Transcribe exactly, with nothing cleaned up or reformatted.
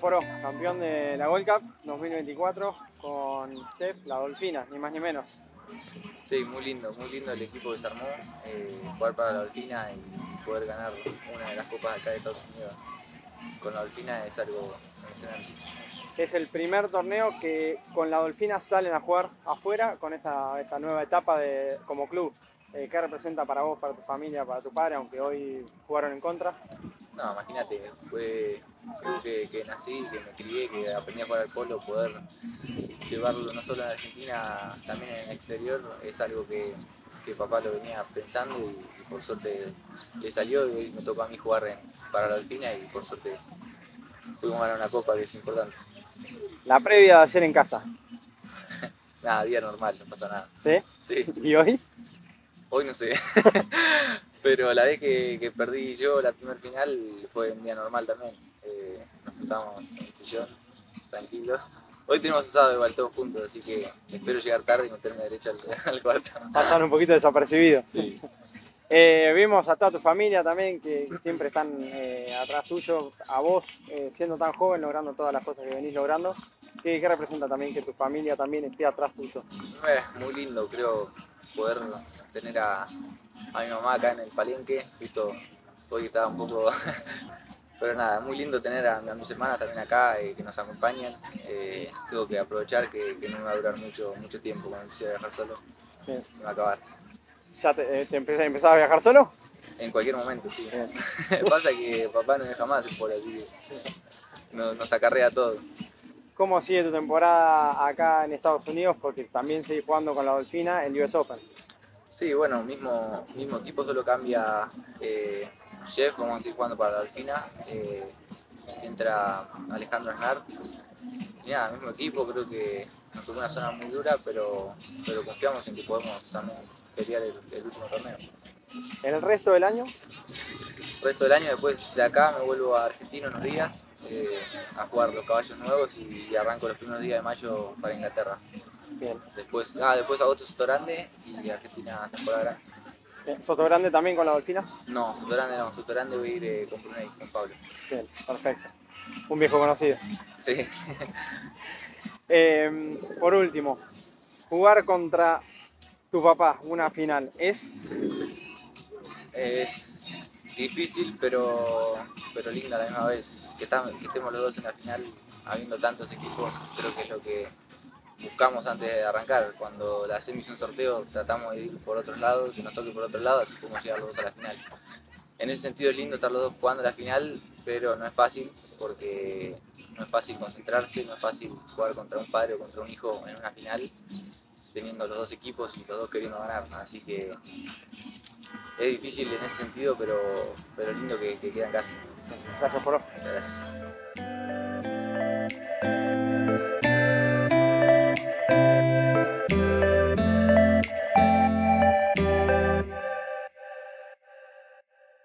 Poro, campeón de la Gold Cup dos mil veinticuatro con Steph, la Dolfina, ni más ni menos. Sí, muy lindo, muy lindo el equipo que se armó, eh, jugar para la Dolfina y poder ganar una de las copas acá de Estados Unidos con la Dolfina es algo emocionante. Es el primer torneo que con la Dolfina salen a jugar afuera con esta, esta nueva etapa de, como club. Eh, ¿Qué representa para vos, para tu familia, para tu padre, aunque hoy jugaron en contra? No, imagínate, fue un club que, que nací, que me crié, que aprendí a jugar al polo, poder llevarlo no solo en Argentina, también en el exterior, es algo que, que papá lo venía pensando y, y por suerte le salió y hoy me tocó a mí jugar en, para la Dolfina y por suerte pudimos ganar una copa que es importante. La previa de ayer en casa. Nada, día normal, no pasa nada. ¿Sí? Sí. ¿Y hoy? Hoy no sé, pero la vez que, que perdí yo la primer final fue un día normal también. Eh, nos juntamos en el sillón, tranquilos. Hoy tenemos asado igual todos juntos, así que espero llegar tarde y meterme derecho al, al cuarto. Pasaron un poquito desapercibidos. Sí. Eh, vimos a toda tu familia también que siempre están eh, atrás tuyo, a vos eh, siendo tan joven, logrando todas las cosas que venís logrando. ¿Qué, qué representa también que tu familia también esté atrás tuyo? Es muy lindo, creo, poder tener a, a mi mamá acá en el palenque, justo hoy estaba un poco... Pero nada, muy lindo tener a, a mis hermanas también acá, eh, que nos acompañan. Eh, tengo que aprovechar que, que no me va a durar mucho, mucho tiempo cuando empiece a viajar solo. Bien. Me va a acabar. ¿Ya te, eh, te empezás, empezás a viajar solo? En cualquier momento, sí. Bien. Pasa que papá no deja más por así que nos, nos acarrea todo. ¿Cómo sigue tu temporada acá en Estados Unidos? Porque también seguís jugando con la Dolfina en U S Open. Sí, bueno, mismo, mismo equipo, solo cambia eh, Jeff, vamos a seguir jugando para la Dolfina. Eh, entra Alejandro Aznar. Y nada, mismo equipo, creo que nos tocó una zona muy dura, pero, pero confiamos en que podemos también pelear el, el último torneo. ¿El resto del año? El resto del año, después de acá, me vuelvo a Argentina unos días eh, a jugar los caballos nuevos y, y arranco los primeros días de mayo para Inglaterra. Bien. Después, ah, después agosto Soto Grande y Argentina temporada grande. Bien. ¿Soto Grande también con la Dolfina? No, Soto Grande no, Soto Grande voy a ir eh, con Brunei, con Pablo. Bien, perfecto. Un viejo conocido. Sí. Eh, por último, jugar contra tu papá una final es... Es difícil, pero, pero linda a la misma vez. Que, tam, que estemos los dos en la final, habiendo tantos equipos, creo que es lo que buscamos antes de arrancar. Cuando la semis un sorteo, tratamos de ir por otros lados, que nos toque por otro lado, así podemos llegar los dos a la final. En ese sentido es lindo estar los dos jugando la final, pero no es fácil, porque no es fácil concentrarse, no es fácil jugar contra un padre o contra un hijo en una final, teniendo los dos equipos y los dos queriendo ganar. Así que es difícil en ese sentido, pero, pero lindo que, que queda en casa. Gracias por... Gracias.